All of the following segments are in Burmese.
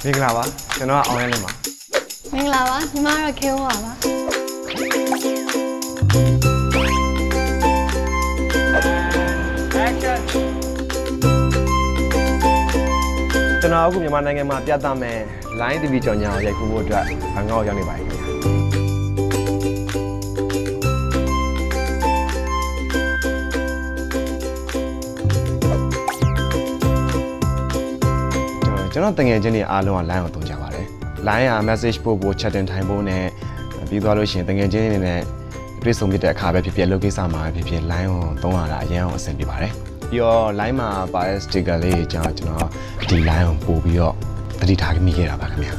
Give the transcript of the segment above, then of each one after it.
Mingla ba,ကျွန်တော်ကအောင်ရလဲမှာမင်္ဂလာပါညီမတော့ခေဝပါပါကျွန်တော်အခုမြန်မာနိုင်ငံမှာပြသမယ် LINE TV ကြော်ညာကိုရိုက်ကူးဖို့အတွက်ဘန်ကောက်ရောက်နေပါပြီခင်ဗျာကျွန်တော်တငယ်ချင်းတွေအားလုံးက LINE ကိုသုံးကြပါတယ် LINE က message ပို့ဖို့ chatting ထိုင်ဖို့နဲ့ပြီးသွားလို့ရှိရင်တငယ်ချင်းတွေနဲ့တွေ့ဆုံဖြစ်တဲ့အခါပဲဖြစ်ဖြစ်လုပ်ကိစ္စမှာဖြစ်ဖြစ် LINE ကိုသုံးရတာအရင်အောင်အဆင်ပြေပါတယ်ပြီးတော့ LINE မှာပါတဲ့ sticker လေးကျွန်တော်ဒီ LINE ကိုပို့ပြီးတော့တတိထားမိခဲ့တာပါခင်ဗျာ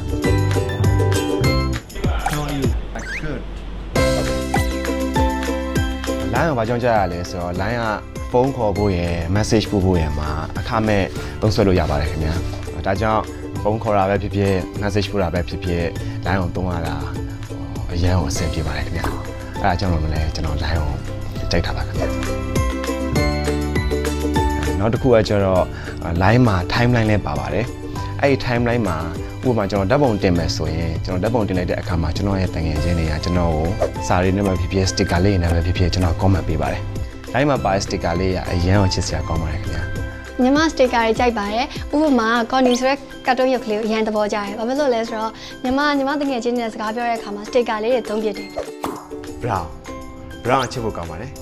LINE ကိုဘာကြောင့်ကြားရလဲဆိုတော့ LINE ကဖုန်းခေါ်ဖို့ရယ် message ပို့ဖို့ရယ်မှာအခမဲ့သုံးစွဲလို့ရပါတယ်ခင်ဗျာဒါကြောင့်ဖုန်းခေါ်တာပဲဖြစ်ဖြစ် message ပို့တာပဲဖြစ်ဖြစ် LINE ကိုသုံးရတာအရင်အောင်အဆင်ပြေပါတယ်ခင်ဗျာအဲဒါကြောင့်လို့လည်းကျွန်တော် LINE ကိုကြိုက်တာပါခင်ဗျာနောက်တစ်ခုကကျတော့ LINE မှာ timeline လည်းပါပါတယ်အဲ့ဒီ timeline မှာဥပမာကျွန်တော်ဓာတ်ပုံတင်မယ်ဆိုရင်ကျွန်တော်ဓာတ်ပုံတင်လိုက်တဲ့အခါမှာကျွန်တော်ရဲ့တငယ်ချင်းတွေကကျွန်တော်ကိုစာရေးနဲ့ပဲဖြစ်ဖြစ် sticker လေးနဲ့ပဲဖြစ်ဖြစ်ကျွန်တော် comment ပေးပါတယ် LINE မှာပါတဲ့ sticker လေးကအရင်အောင်ချစ်စရာကောင်းပါတယ်ခင်ဗျာညီမ sticker တွေကြိုက်ပါတယ်ဥပမာကော်နီဆိုတဲ့ကတ်တုန်းရုပ်ကလေးကိုအရင်သဘောကျတယ်ဘာဖြစ်လို့လဲဆိုတော့ညီမတငယ်ချင်းတွေနဲ့စကားပြောတဲ့အခါမှာ sticker လေးတွေသုံးပြတယ် brown အချစ်ဖို့ကောင်းပါတယ်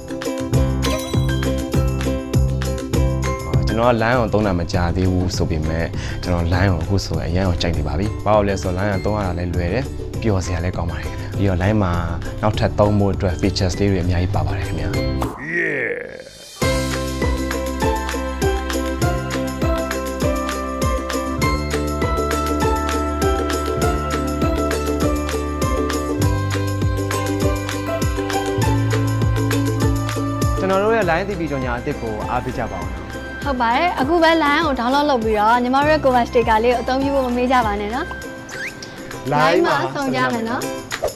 ကျွန်တော်က LINE ကိုသုံးတာမကြာသေးဘူးဆိုပေမဲ့ကျွန်တော် LINE ကိုအခုဆိုအရင်အောင်ကြိုက်နေပါပြီဘာလို့လဲဆိုတော့ LINE ကသုံးရတာလည်းလွယ်တယ်ပျော်စရာလည်းကောင်းပါတယ်ခင်ဗျာပြီးတော့ LINE မှာနောက်ထပ်သုံးဖို့အတွက် features လေးတွေအများကြီးပါပါတယ်ခင်ဗျာကျွန်တော်တို့ရဲ့ LINE TV ကြော်ညာအသစ်ကိုအားပေးကြပါဦးဟုတ်ပါတယ်အခုပဲ LINE ကို download လုပ်ပြီးတော့ညီမတို့ရဲ့ cover sticker လေးကိုအသုံးပြုဖို့မမေ့ကြပါနဲ့နော် LINE မှာဆောင်ကြမယ်နော်